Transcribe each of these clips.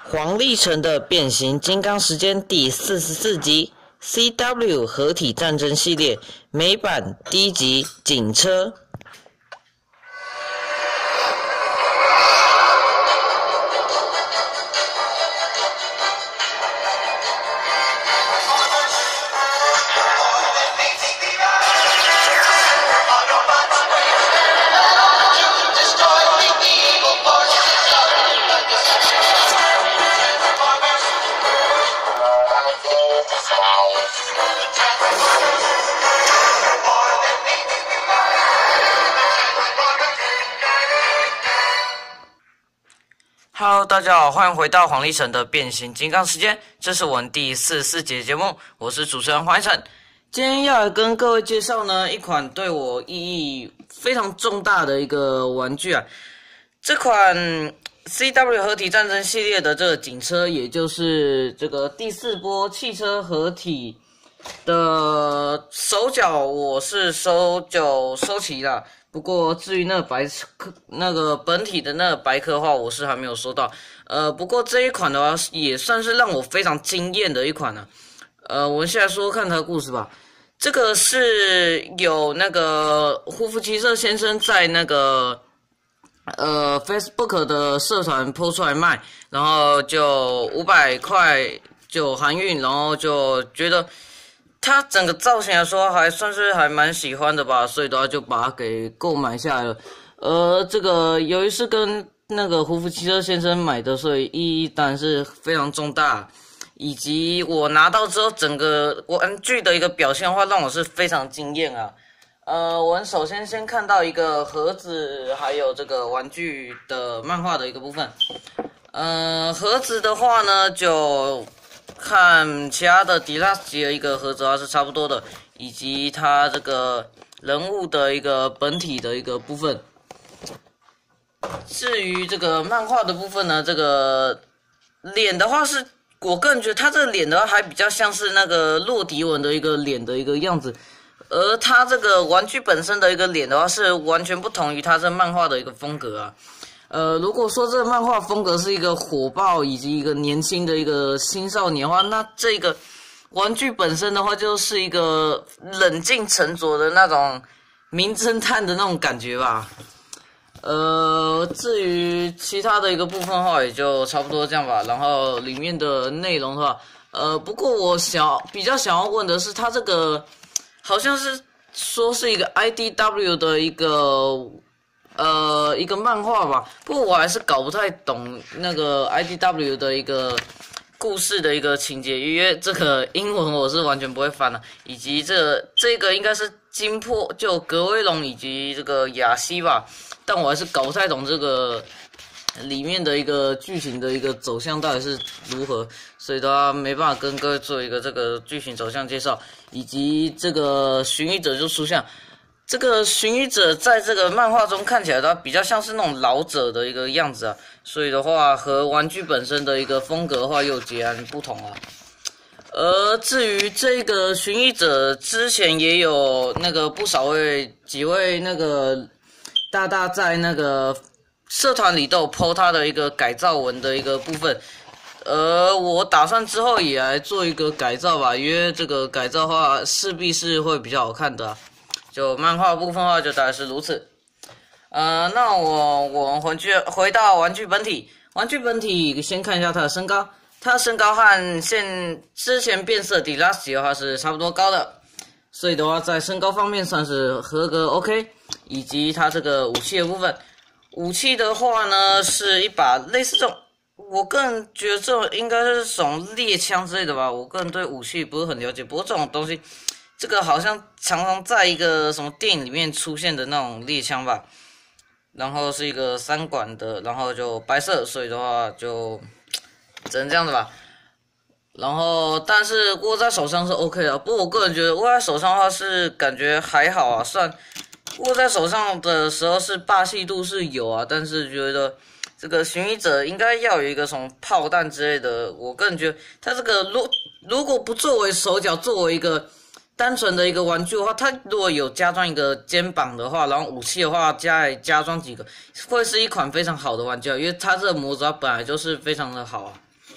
黄立成的变形金刚时间第44集 CW 合体战争系列美版第一集警车。Hello， 大家好，欢迎回到黄立成的变形金刚时间，这是我们第44节节目，我是主持人黄立成。今天要来跟各位介绍呢一款对我意义非常重大的一个玩具啊，这款 CW 合体战争系列的这个警车，也就是这个第4波汽车合体的手脚，我是收齐了。不过至于那个本体的那个白壳的话，我是还没有收到。不过这一款的话，也算是让我非常惊艳的一款了。我们现在说看它的故事吧。这个是有那个胡夫骑射先生在那个Facebook 的社团 po 出来卖，然后就500块就含运，然后就觉得它整个造型来说还算是还蛮喜欢的吧，所以的话就把它给购买下来了。这个由于是跟那个胡夫骑车先生买的，所以意义当然是非常重大。以及我拿到之后，整个玩具的一个表现的话，让我是非常惊艳啊。我们首先先看到一个盒子，还有这个玩具的漫画的一个部分。盒子的话呢，就看其他的迪拉斯级的一个盒子的话是差不多的，以及它这个人物的一个本体的一个部分。至于这个漫画的部分呢，这个脸的话是，我个人觉得它这个脸的话还比较像是那个洛迪文的一个脸的一个样子，而它这个玩具本身的一个脸的话是完全不同于它这漫画的一个风格啊。如果说这个漫画风格是一个火爆以及一个年轻的一个青少年的话，那这个玩具本身的话就是一个冷静沉着的那种名侦探的那种感觉吧。至于其他的一个部分的话，也就差不多这样吧。然后里面的内容的话，不过我比较想要问的是，它这个好像是说是一个 IDW 的一个漫画吧，不过我还是搞不太懂那个 IDW 的一个故事的一个情节，因为这个英文我是完全不会翻的，以及这个应该是金破就格威龙以及这个雅西吧，但我还是搞不太懂这个里面的一个剧情的一个走向到底是如何，所以的话没办法跟各位做一个这个剧情走向介绍，以及这个寻医者就出现。这个寻医者在这个漫画中看起来的话，比较像是那种老者的一个样子啊，所以的话和玩具本身的一个风格的话又截然不同啊。至于这个寻医者之前也有那个几位那个大大在那个社团里都有 po 他的一个改造文的一个部分。我打算之后也来做一个改造吧，因为这个改造的话势必是会比较好看的啊。就漫画部分的话，就大概是如此。那我们回到玩具本体。玩具本体先看一下它的身高，它的身高和之前变色迪拉斯的话是差不多高的，所以的话在身高方面算是合格 OK。以及它这个武器的部分，武器的话呢是一把类似这种，我个人觉得这种应该是这种猎枪之类的吧，我个人对武器不是很了解，不过这种东西。这个好像常常在一个什么电影里面出现的那种猎枪吧，然后是一个3管的，然后就白色，所以的话就只能这样子吧。然后但是握在手上是 OK 的，不过我个人觉得握在手上的话是感觉还好啊，虽然握在手上的时候是霸气度是有啊，但是觉得这个寻医者应该要有一个什么炮弹之类的，我个人觉得它这个如果不作为手脚，作为一个单纯的一个玩具的话，它如果有加装一个肩膀的话，然后武器的话加装几个，会是一款非常好的玩具，因为它这个模组它本来就是非常的好啊。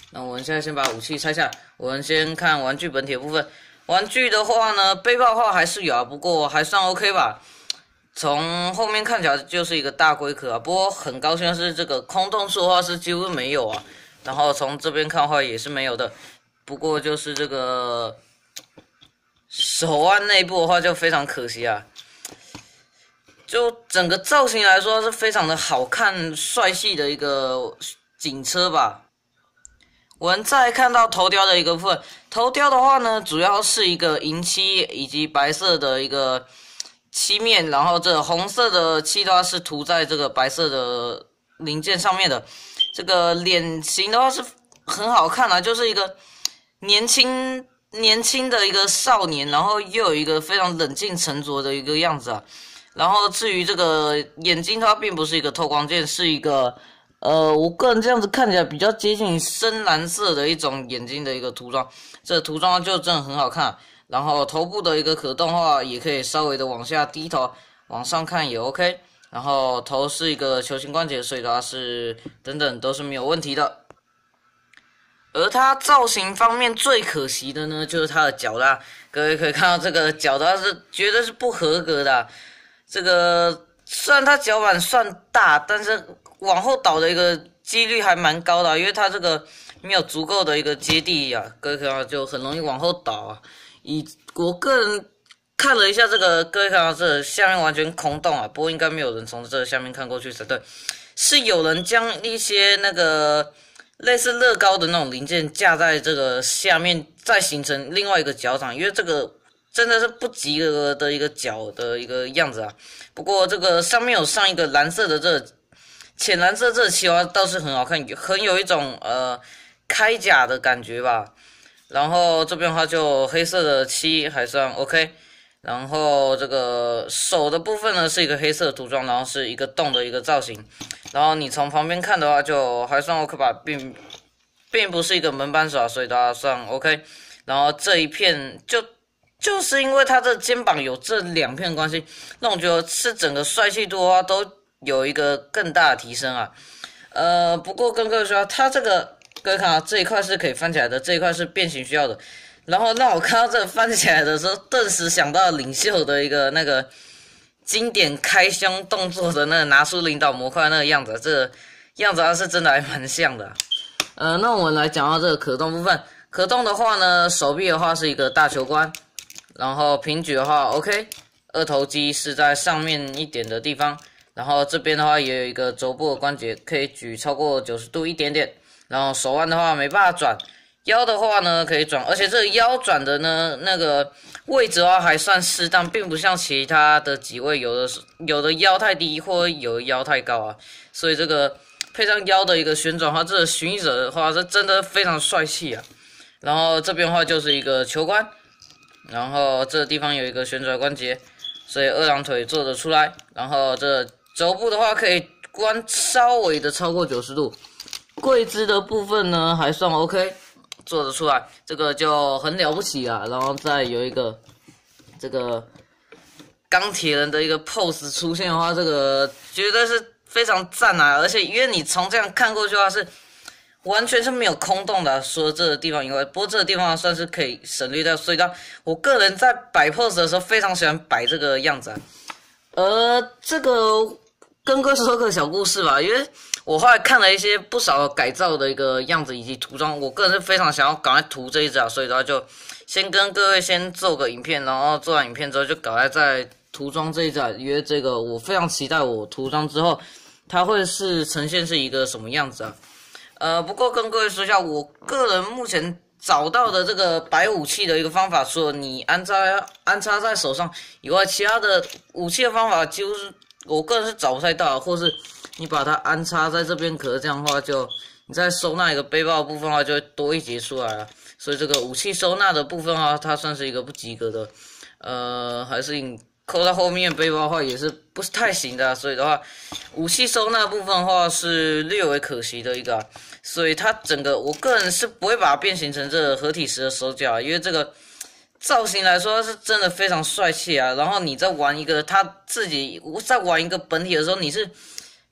那我们现在先把武器拆下，我们先看玩具本体的部分。玩具的话呢，背包的话还是有啊，不过还算 OK 吧。从后面看起来就是一个大龟壳啊，不过很高兴的是这个空洞处的话是几乎没有啊。然后从这边看的话也是没有的，不过就是这个手腕内部的话就非常可惜啊。就整个造型来说是非常的好看、帅气的一个警车吧。我们再看到头雕的一个部分，头雕的话呢，主要是一个银漆以及白色的一个漆面，然后这红色的漆的话是涂在这个白色的零件上面的。这个脸型的话是很好看啊，就是一个年轻的一个少年，然后又有一个非常冷静沉着的一个样子啊。然后至于这个眼睛，它并不是一个透光键，是一个我个人这样子看起来比较接近深蓝色的一种眼睛的一个涂装，这涂装就真的很好看。然后头部的一个可动的话，也可以稍微的往下低头，往上看也 OK。然后头是一个球形关节，所以它是等等都是没有问题的。而它造型方面最可惜的呢，就是它的脚啦。各位可以看到这个脚的话是绝对是不合格的啊。这个虽然它脚板算大，但是往后倒的一个几率还蛮高的啊，因为它这个没有足够的一个接地啊，各位看到就很容易往后倒啊。以我个人看了一下这个，各位看到这下面完全空洞啊，不过应该没有人从这下面看过去才对，是有人将一些那个类似乐高的那种零件架在这个下面，再形成另外一个脚掌，因为这个真的是不及格的一个脚的一个样子啊。不过这个上面有上一个蓝色的这浅蓝色这漆花倒是很好看，很有一种铠甲的感觉吧。然后这边的话就黑色的漆还算 OK， 然后这个手的部分呢是一个黑色的涂装，然后是一个洞的一个造型。然后你从旁边看的话就还算 OK 吧，并不是一个门板手，所以它算 OK。然后这一片就是因为它的肩膀有这两片关系，那我觉得是整个帅气度的话都有一个更大的提升啊。不过跟各位说，它这个各位看啊，这一块是可以翻起来的，这一块是变形需要的。然后让我看到这个翻起来的时候，顿时想到领袖的一个那个经典开胸动作的那个拿出领导模块那个样子，这个样子它是真的还蛮像的啊。那我们来讲到这个可动部分，可动的话呢，手臂的话是一个大球关，然后平举的话 OK， 二头肌是在上面一点的地方，然后这边的话也有一个肘部的关节，可以举超过90度一点点。然后手腕的话没办法转，腰的话呢可以转，而且这个腰转的呢那个位置的话还算适当，并不像其他的几位有的腰太低或有的腰太高啊，所以这个配上腰的一个旋转的话，这个巡者的话是真的非常帅气啊。然后这边的话就是一个球关，然后这个地方有一个旋转关节，所以二郎腿做得出来。然后这肘部的话可以关稍微的超过90度。跪姿的部分呢还算 OK， 做得出来，这个就很了不起啊。然后再有一个这个钢铁人的一个 pose 出现的话，这个绝对是非常赞啊！而且因为你从这样看过去的话，是完全是没有空洞的，除了这个地方以外，不过这个地方算是可以省略掉。所以到我个人在摆 pose 的时候，非常喜欢摆这个样子啊。这个跟各位说个小故事吧，因为我后来看了一些不少改造的一个样子以及涂装，我个人是非常想要赶快涂这一只啊，所以的话就先跟各位先做个影片，然后做完影片之后就赶快再涂装这一只啊，因为这个我非常期待我涂装之后它会是呈现是一个什么样子啊。不过跟各位说一下，我个人目前找到的这个摆武器的一个方法，除了你安插在手上以外，其他的武器的方法几乎是我个人是找不太到，或是你把它安插在这边壳，这样的话就你在收纳一个背包的部分的话就会多一节出来了。所以这个武器收纳的部分的话，它算是一个不及格的。还是你扣到后面背包的话也是不是太行的啊，所以的话武器收纳部分的话是略为可惜的一个啊。所以它整个我个人是不会把它变形成这个合体时的手脚啊，因为这个造型来说是真的非常帅气啊。然后你在玩一个他自己在玩一个本体的时候，你是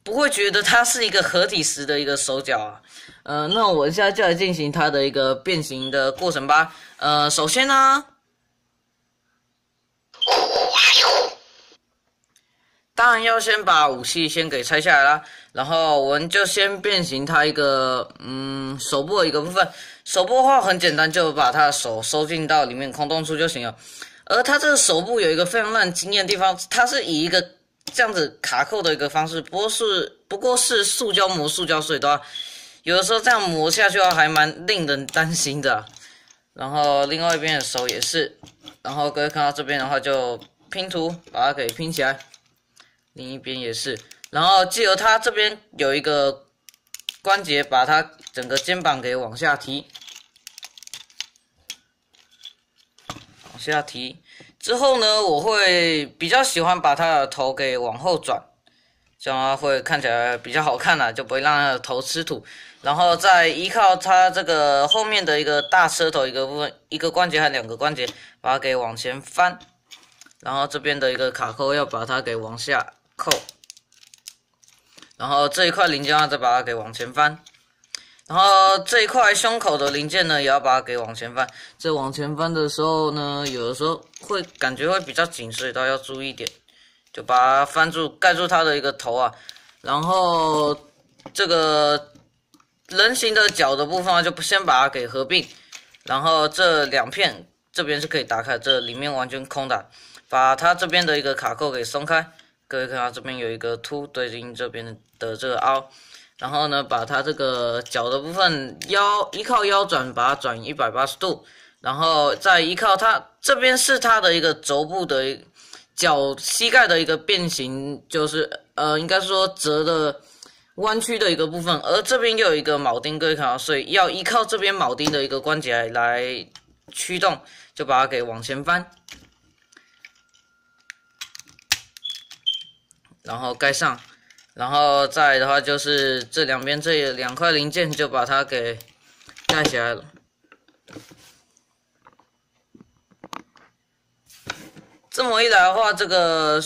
不会觉得它是一个合体时的一个手脚啊。那我现在就来进行它的一个变形的过程吧。首先呢，当然要先把武器先给拆下来啦，然后我们就先变形它一个手部的一个部分。手部的话很简单，就把它的手收进到里面空洞处就行了。而它这个手部有一个非常让人惊艳的地方，它是以一个这样子卡扣的一个方式，不过是塑胶磨塑胶，所以的话，有的时候这样磨下去的话还蛮令人担心的。然后另外一边的手也是，然后各位看到这边的话就拼图把它给拼起来，另一边也是，然后借由它这边有一个关节，把它整个肩膀给往下提。往下提之后呢，我会比较喜欢把它的头给往后转，这样它会看起来比较好看啦，就不会让它的头吃土。然后再依靠它这个后面的一个大车头一个部分，一个关节和两个关节，把它给往前翻。然后这边的一个卡扣要把它给往下扣，然后这一块零件要再把它给往前翻。然后这一块胸口的零件呢，也要把它给往前翻。这往前翻的时候呢，有的时候会感觉会比较紧，所以大家要注意一点，就把它翻住，盖住它的一个头啊。然后这个人形的脚的部分啊，就先把它给合并。然后这两片这边是可以打开，这里面完全空的，把它这边的一个卡扣给松开。各位看到这边有一个凸对应这边的这个凹。然后呢，把它这个脚的部分依靠腰转，把它转180度，然后再依靠它这边是它的一个肘部的脚膝盖的一个变形，就是应该说折的弯曲的一个部分，而这边又有一个铆钉，各位看到，所以要依靠这边铆钉的一个关节来驱动，就把它给往前翻，然后盖上。然后再来的话就是这两边这两块零件就把它给盖起来了。这么一来的话，这个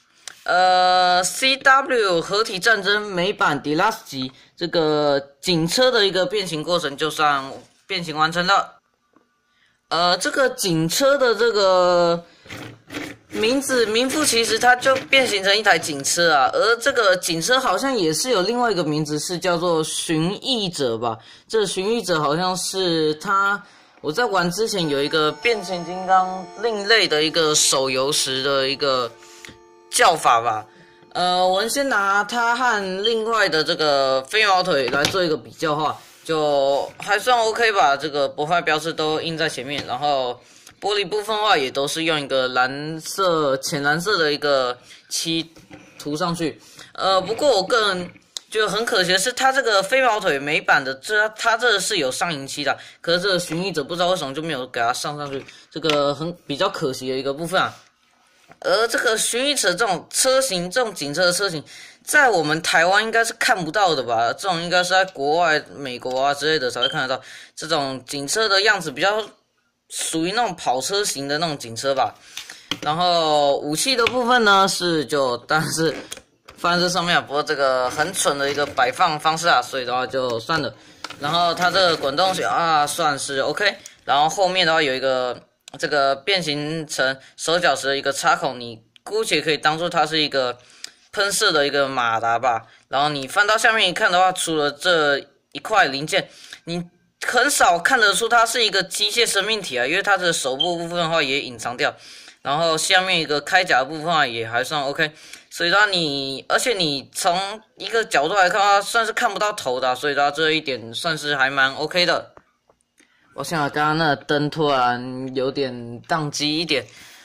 CW 合体战争美版 Deluxe 级这个警车的一个变形过程就算变形完成了。这个警车的这个名副其实，它就变形成一台警车啊。而这个警车好像也是有另外一个名字，是叫做巡弋者吧？这巡弋者好像是它，我在玩之前有一个变形金刚另类的一个手游时的一个叫法吧。我们先拿它和另外的这个飞毛腿来做一个比较的话，就还算 OK 吧。这个博派标志都印在前面，然后玻璃部分的话也都是用一个浅蓝色的一个漆涂上去。不过我个人觉得很可惜的是，它这个飞毛腿美版的它这是有上银漆的，可是这个巡弋者不知道为什么就没有给它上去，这个比较可惜的一个部分啊。而这个巡弋者这种车型，这种警车的车型，在我们台湾应该是看不到的吧？这种应该是在国外、美国啊之类的才会看得到。这种警车的样子比较属于那种跑车型的那种警车吧。然后武器的部分呢但是放在这上面，不过这个很蠢的一个摆放方式啊，所以的话就算了。然后它这个滚动鞋啊算是 OK。然后后面的话有一个这个变形成手脚时的一个插孔，你姑且可以当做它是一个喷射的一个马达吧。然后你翻到下面一看的话，除了这一块零件，你很少看得出它是一个机械生命体啊，因为它的手部部分的话也隐藏掉，然后下面一个开甲的部分啊也还算 OK， 所以的话而且你从一个角度来看的话，算是看不到头的，所以的话这一点算是还蛮 OK 的。我想刚刚那个灯突然有点宕机一点，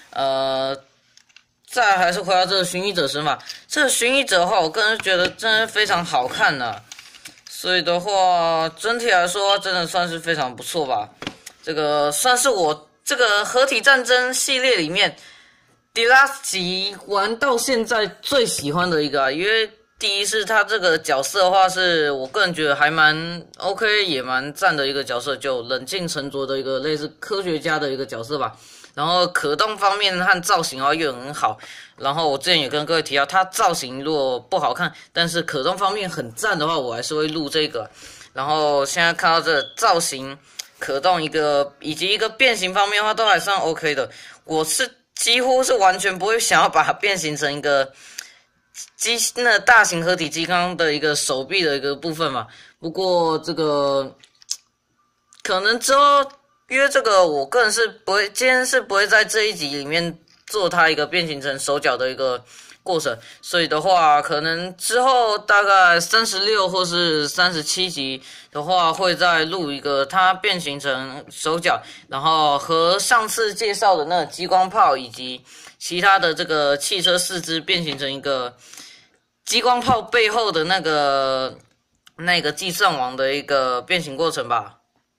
再来还是回到这个巡弋者身法。这个巡弋者的话，我个人觉得真的非常好看啊，所以的话整体来说真的算是非常不错吧。这个算是我这个合体战争系列里面 Deluxe 级玩到现在最喜欢的一个啊，因为第一是他这个角色的话，是我个人觉得还蛮 OK， 也蛮赞的一个角色，就冷静沉着的一个类似科学家的一个角色吧。 然后可动方面和造型的话又很好。然后我之前也跟各位提到，它造型如果不好看，但是可动方面很赞的话，我还是会录这个。然后现在看到这造型、可动以及一个变形方面的话，都还算 OK 的。我是几乎是完全不会想要把它变形成一个那大型合体机刚的一个手臂的一个部分嘛。不过这个可能之后，因为这个我个人是不会，今天是不会在这一集里面做它一个变形成手脚的一个过程，所以的话，可能之后大概36或是37集的话，会再录一个它变形成手脚，然后和上次介绍的那个激光炮以及其他的这个汽车四肢变形成一个激光炮背后的那个计算网的一个变形过程吧。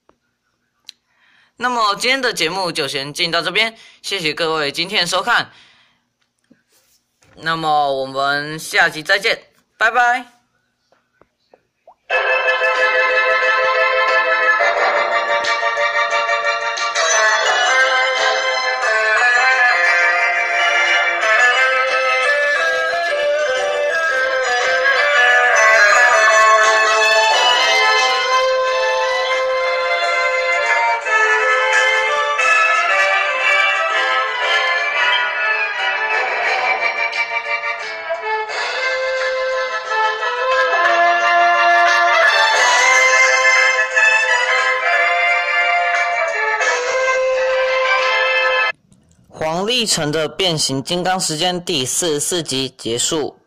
那么今天的节目就先进到这边，谢谢各位今天的收看。那么我们下集再见，拜拜。黄立成的变形金刚时间第44集结束。